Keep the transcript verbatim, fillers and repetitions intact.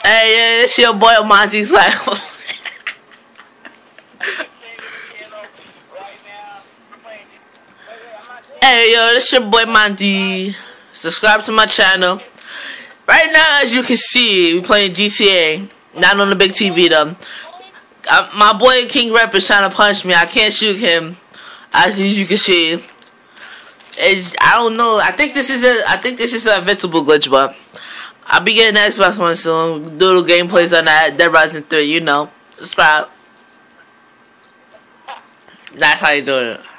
Hey, yeah, it's your boy Monty's Swag. Hey, yo, this your boy Monty. Subscribe to my channel. Right now, as you can see, we playing G T A. Not on the big T V though. I, my boy King Rep is trying to punch me. I can't shoot him. As you can see, it's I don't know. I think this is a I think this is an invincible glitch, but I'll be getting an Xbox One soon. Do the gameplays on that. Dead Rising three, you know. Subscribe. That's how you do it.